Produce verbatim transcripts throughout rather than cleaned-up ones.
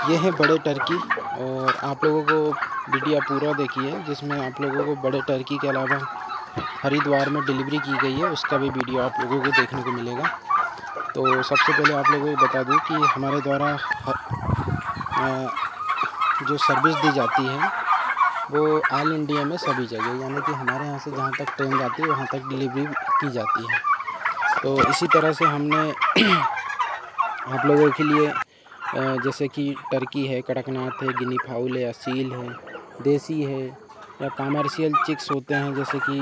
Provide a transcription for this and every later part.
ये है बड़े टर्की, और आप लोगों को वीडियो पूरा देखिए जिसमें आप लोगों को बड़े टर्की के अलावा हरिद्वार में डिलीवरी की गई है उसका भी वीडियो आप लोगों को देखने को मिलेगा। तो सबसे पहले आप लोगों को बता दूं कि हमारे द्वारा जो सर्विस दी जाती है वो ऑल इंडिया में सभी जगह, यानी कि हमारे यहाँ से जहाँ तक ट्रेन जाती है वहाँ तक डिलीवरी की जाती है। तो इसी तरह से हमने आप लोगों के लिए जैसे कि टर्की है, कड़कनाथ है, गिनी फाउल है, असील है, देसी है, या कमर्शियल चिक्स होते हैं जैसे कि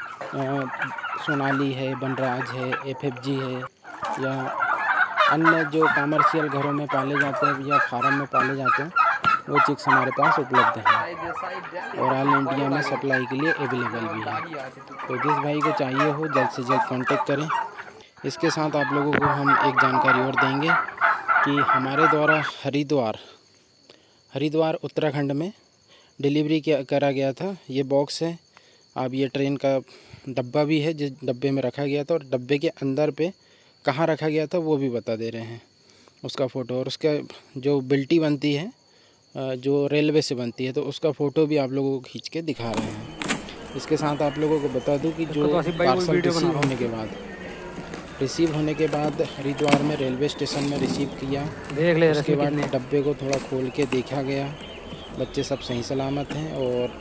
सोनाली है, बनराज है, एफएफजी है, या अन्य जो कमर्शियल घरों में पाले जाते हैं या फार्म में पाले जाते हैं वो चिक्स हमारे पास उपलब्ध है और ऑल इंडिया में सप्लाई के लिए अवेलेबल भी है। तो जिस भाई को चाहिए हो जल्द से जल्द कांटेक्ट करें। इसके साथ आप लोगों को हम एक जानकारी और देंगे कि हमारे द्वारा हरिद्वार हरिद्वार उत्तराखंड में डिलीवरी किया करा गया था। ये बॉक्स है, अब ये ट्रेन का डब्बा भी है जिस डब्बे में रखा गया था, और डब्बे के अंदर पे कहाँ रखा गया था वो भी बता दे रहे हैं उसका फ़ोटो, और उसका जो बिल्टी बनती है जो रेलवे से बनती है तो उसका फ़ोटो भी आप लोगों को खींच के दिखा रहे हैं। इसके साथ आप लोगों को बता दूं कि जो पार्सल रिसीव होने के बाद रिसीव होने के बाद हरिद्वार में रेलवे स्टेशन में रिसीव किया, देख ले उसके बाद डब्बे को थोड़ा खोल के देखा गया, बच्चे सब सही सलामत हैं और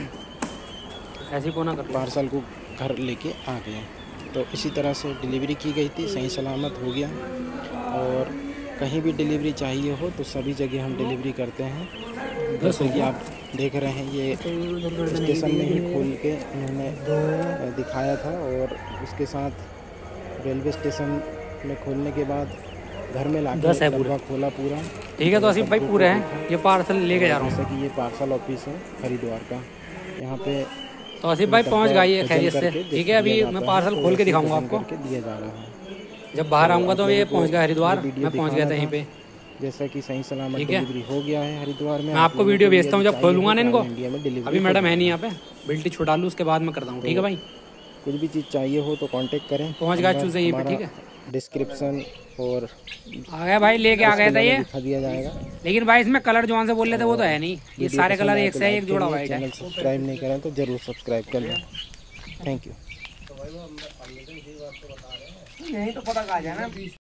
ऐसी कोना कर पार्सल को घर लेके आ गए। तो इसी तरह से डिलीवरी की गई थी, सही सलामत हो गया। और कहीं भी डिलीवरी चाहिए हो तो सभी जगह हम डिलीवरी करते हैं। जैसे कि आप देख रहे हैं ये स्टेशन में ही खोल के उन्होंने दिखाया था, और उसके साथ रेलवे स्टेशन में खोलने के बाद घर में लाके डब्बा खोला पूरा। ठीक है, तो आसिफ भाई पूरे हैं, ये पार्सल लेके जा रहा हूँ। जैसा कि ये पार्सल ऑफिस है हरिद्वार का, यहाँ पे तो आसिफ भाई पहुँच गई है खैरियत से। ठीक है, अभी मैं पार्सल खोल के दिखाऊंगा आपको। दिया जा रहा है जब बाहर आऊँगा तो ये पहुँच गया हरिद्वार, मैं पहुँच गया था यहीं पे। जैसा कि सही सलामत डिलीवरी हो गया है हरिद्वार में। मैं आपको वीडियो भेजता हूँ जब खोलूँगा ना इनको। अभी मैडम है नहीं यहाँ पे, बिल्टी छुड़ा लूँ उसके बाद मैं करता हूँ। ठीक है भाई, कुछ भी चीज़ चाहिए हो तो कांटेक्ट करें। पहुँच गया चूज़े यहीं पे। ठीक है, डिस्क्रिप्शन और आ गया भाई, लेके आ गया था ये, दिखा दिया जाएगा। लेकिन भाई इसमें कलर जो से बोल रहे थे वो तो है नहीं, ये सारे कलर एक से एक जोड़ा हुआ है। चैनल सब्सक्राइब नहीं करें तो जरूर सब्सक्राइब कर लें। Thank you. यही तो पता कहा जाए ना।